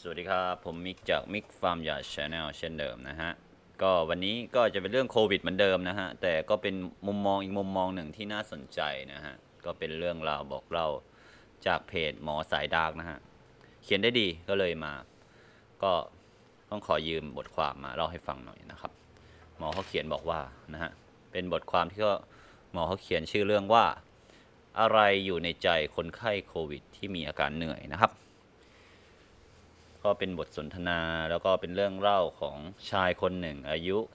วัสดีครับผมมิกจากมิกฟาร์มยาชาแนลเช่นเดิมนะฮะก็วันนี้ก็จะเป็นเรื่องโควิดเหมือนเดิมนะฮะแต่ก็เป็นมุมมองอีกมุมมองหนึ่งที่น่าสนใจนะฮะก็เป็นเรื่องราวบอกเล่าจากเพจหมอสายดาร์กนะฮะเขียนได้ดีก็เลยมาก็ต้องขอยืมบทความมาเล่าให้ฟังหน่อยนะครับหมอเขาเขียนบอกว่านะฮะเป็นบทความที่หมอเขาเขียนชื่อเรื่องว่าอะไรอยู่ในใจคนไข้โควิดที่มีอาการเหนื่อยนะครับก็เป็นบทสนทนาแล้วก็เป็นเรื่องเล่าของชายคนหนึ่งอายุ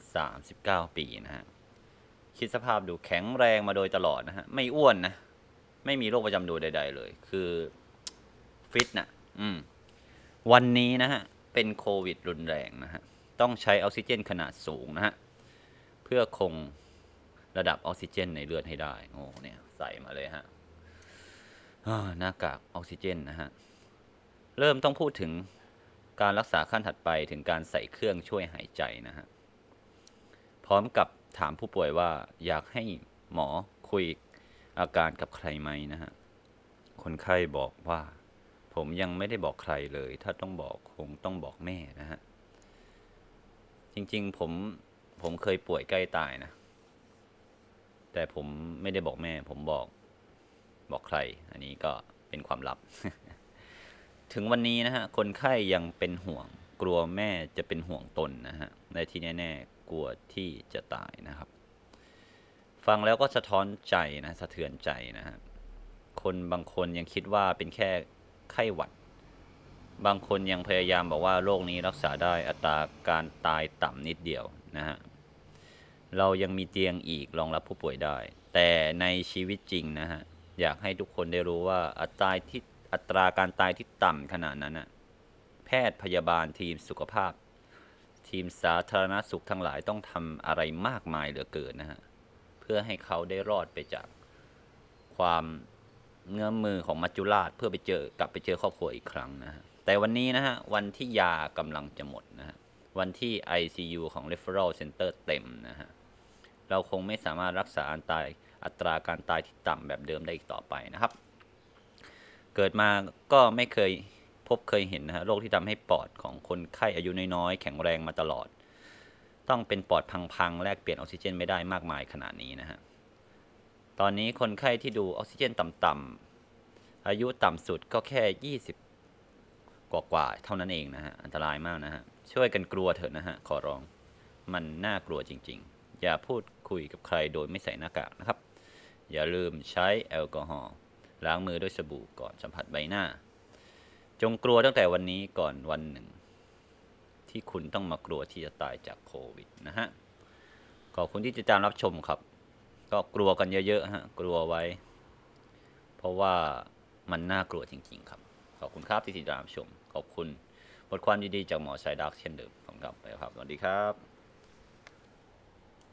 39ปีนะฮะคิดสภาพดูแข็งแรงมาโดยตลอดนะฮะไม่อ้วนนะไม่มีโรคประจำตัวใดๆเลยคือฟิตนะวันนี้นะฮะเป็นโควิดรุนแรงนะฮะต้องใช้ออกซิเจนขนาดสูงนะฮะเพื่อคงระดับออกซิเจนในเลือดให้ได้โอ้เนี่ยใส่มาเลยฮะหน้ากากออกซิเจนนะฮะเริ่มต้องพูดถึงการรักษาขั้นถัดไปถึงการใส่เครื่องช่วยหายใจนะฮะพร้อมกับถามผู้ป่วยว่าอยากให้หมอคุยอาการกับใครไหมนะฮะคนไข้บอกว่าผมยังไม่ได้บอกใครเลยถ้าต้องบอกคงต้องบอกแม่นะฮะจริงๆผมเคยป่วยใกล้ตายนะแต่ผมไม่ได้บอกแม่ผมบอกใครอันนี้ก็เป็นความลับ ถึงวันนี้นะฮะคนไข้ยังเป็นห่วงกลัวแม่จะเป็นห่วงตนนะฮะในที่แน่ๆกลัวที่จะตายนะครับฟังแล้วก็สะท้อนใจนะสะเทือนใจนะฮะคนบางคนยังคิดว่าเป็นแค่ไข้หวัดบางคนยังพยายามบอกว่าโรคนี้รักษาได้อัตราการตายต่ำนิดเดียวนะฮะเรายังมีเตียงอีกรองรับผู้ป่วยได้แต่ในชีวิตจริงนะฮะอยากให้ทุกคนได้รู้ว่าอัตราการตายที่ต่ำขนาดนั้นนะแพทย์พยาบาลทีมสุขภาพทีมสาธารณสุขทั้งหลายต้องทำอะไรมากมายเหลือเกินนะฮะเพื่อให้เขาได้รอดไปจากความเงื้อมมือของมัจจุราชเพื่อไปกลับไปเจอครอบครัวอีกครั้งนะฮะแต่วันนี้นะฮะวันที่ยากำลังจะหมดนะฮะวันที่ ICU ของ Referral Center เต็มนะฮะเราคงไม่สามารถรักษาอัตราการตายที่ต่ำแบบเดิมได้อีกต่อไปนะครับเกิดมาก็ไม่เคยเห็นนะฮะโรคที่ทำให้ปอดของคนไข้อายุน้อยๆแข็งแรงมาตลอดต้องเป็นปอดพังๆแลกเปลี่ยนออกซิเจนไม่ได้มากมายขนาดนี้นะฮะตอนนี้คนไข้ที่ดูออกซิเจนต่ำๆอายุต่ำสุดก็แค่20กว่าเท่านั้นเองนะฮะอันตรายมากนะฮะช่วยกันกลัวเถอะนะฮะขอร้องมันน่ากลัวจริงๆอย่าพูดคุยกับใครโดยไม่ใส่หน้ากากนะครับอย่าลืมใช้แอลกอฮอล์ล้างมือด้วยสบู่ก่อนสัมผัสใบหน้าจงกลัวตั้งแต่วันนี้ก่อนวันหนึ่งที่คุณต้องมากลัวที่จะตายจากโควิดนะฮะขอบคุณที่ติดตามรับชมครับก็กลัวกันเยอะๆฮะกลัวไว้เพราะว่ามันน่ากลัวจริงๆครับขอบคุณครับที่ติดตามรับชมขอบคุณบทความดีๆจากหมอสายดาร์กเช่นเดิมขอบคุณครับไปครับสวัสดีครับ